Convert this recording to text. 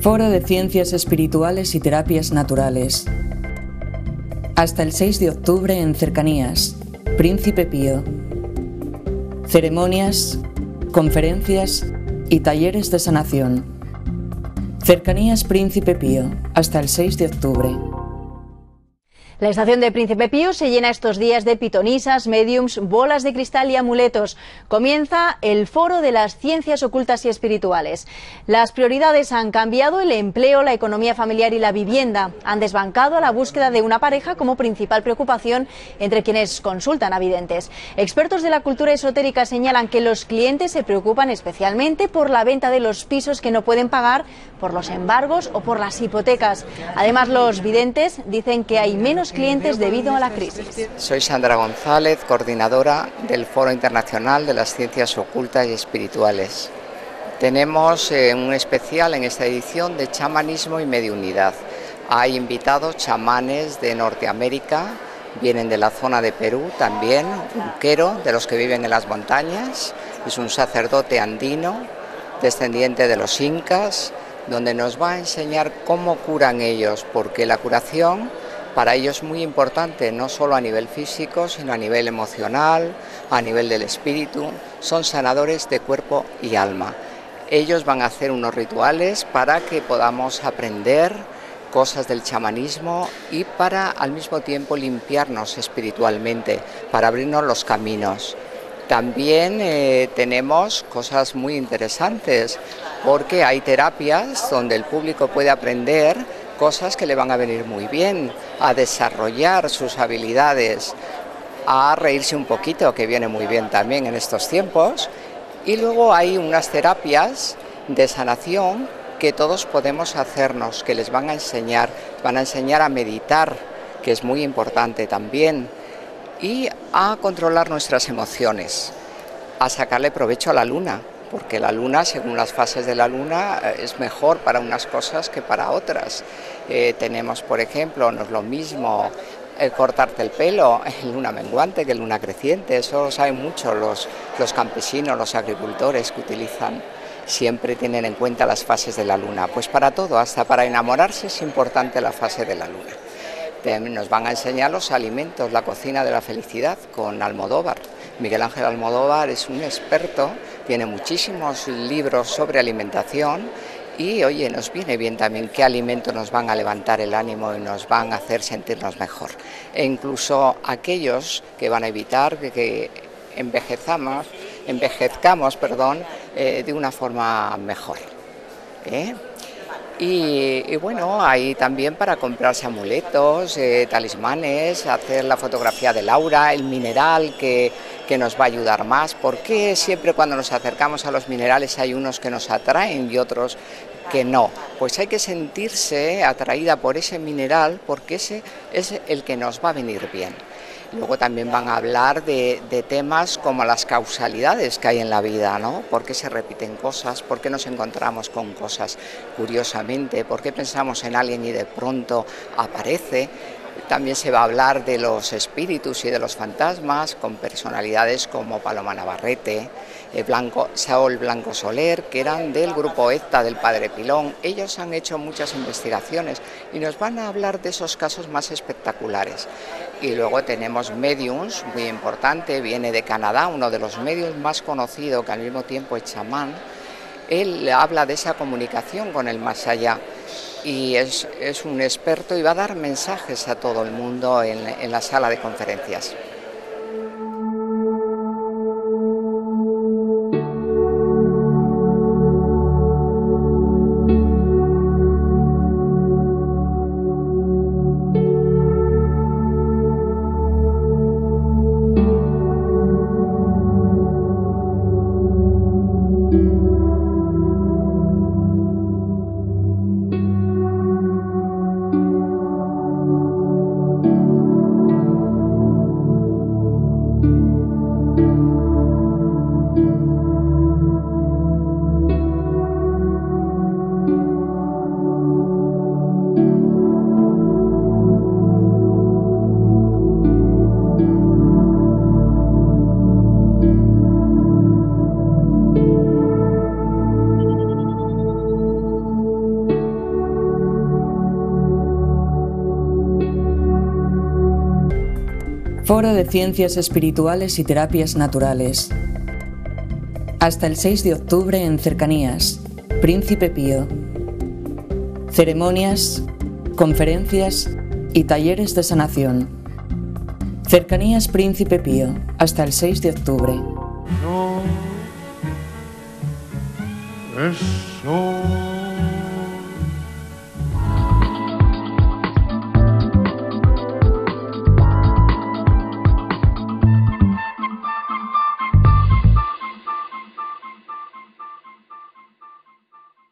Foro de Ciencias Espirituales y Terapias Naturales. Hasta el 6 de octubre en Cercanías, Príncipe Pío. Ceremonias, conferencias y talleres de sanación. Cercanías Príncipe Pío, hasta el 6 de octubre. La estación de Príncipe Pío se llena estos días de pitonisas, médiums, bolas de cristal y amuletos. Comienza el Foro de las Ciencias Ocultas y Espirituales. Las prioridades han cambiado: el empleo, la economía familiar y la vivienda. Han desbancado a la búsqueda de una pareja como principal preocupación entre quienes consultan a videntes. Expertos de la cultura esotérica señalan que los clientes se preocupan especialmente por la venta de los pisos que no pueden pagar, por los embargos o por las hipotecas. Además, los videntes dicen que hay menos clientes debido a la crisis. Soy Sandra González, coordinadora del Foro Internacional de las Ciencias Ocultas y Espirituales. Tenemos un especial en esta edición de chamanismo y mediunidad. Hay invitados chamanes de Norteamérica, vienen de la zona de Perú también, un quero, de los que viven en las montañas, es un sacerdote andino, descendiente de los incas, donde nos va a enseñar cómo curan ellos, porque la curación para ellos es muy importante, no solo a nivel físico, sino a nivel emocional, a nivel del espíritu. Son sanadores de cuerpo y alma. Ellos van a hacer unos rituales para que podamos aprender cosas del chamanismo y para al mismo tiempo limpiarnos espiritualmente, para abrirnos los caminos. También tenemos cosas muy interesantes, porque hay terapias donde el público puede aprender cosas que le van a venir muy bien, a desarrollar sus habilidades, a reírse un poquito, que viene muy bien también en estos tiempos. Y luego hay unas terapias de sanación que todos podemos hacernos, que les van a enseñar a meditar, que es muy importante también, y a controlar nuestras emociones, a sacarle provecho a la luna, porque la luna, según las fases de la luna, es mejor para unas cosas que para otras. Tenemos, por ejemplo, no es lo mismo cortarte el pelo en luna menguante que en luna creciente. Eso lo saben mucho los campesinos, los agricultores que utilizan. Siempre tienen en cuenta las fases de la luna. Pues para todo, hasta para enamorarse, es importante la fase de la luna. Nos van a enseñar los alimentos, la cocina de la felicidad con Almodóvar. Miguel Ángel Almodóvar es un experto, tiene muchísimos libros sobre alimentación y, oye, nos viene bien también qué alimentos nos van a levantar el ánimo y nos van a hacer sentirnos mejor. E incluso aquellos que van a evitar que envejezcamos, de una forma mejor. Y bueno, hay también para comprarse amuletos, talismanes, hacer la fotografía del aura, el mineral que nos va a ayudar más. Porque siempre cuando nos acercamos a los minerales hay unos que nos atraen y otros que no? Pues hay que sentirse atraída por ese mineral, porque ese es el que nos va a venir bien. Luego también van a hablar de temas como las causalidades que hay en la vida, ¿no? ¿Por qué se repiten cosas? ¿Por qué nos encontramos con cosas curiosamente? ¿Por qué pensamos en alguien y de pronto aparece? También se va a hablar de los espíritus y de los fantasmas con personalidades como Paloma Navarrete, Saúl Blanco Soler, que eran del grupo ETA del Padre Pilón. Ellos han hecho muchas investigaciones y nos van a hablar de esos casos más espectaculares. Y luego tenemos mediums, muy importante, viene de Canadá, uno de los mediums más conocidos, que al mismo tiempo es chamán. Él habla de esa comunicación con el más allá y es un experto y va a dar mensajes a todo el mundo en la sala de conferencias. Foro de Ciencias Espirituales y Terapias Naturales. Hasta el 6 de octubre en Cercanías, Príncipe Pío. Ceremonias, conferencias y talleres de sanación. Cercanías Príncipe Pío, hasta el 6 de octubre. No es